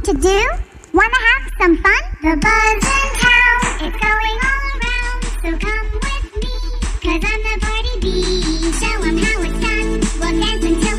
to do? Wanna have some fun? The buzz in town is going all around, so come with me, 'cause I'm the party bee. Show 'em how it's done. We'll dance until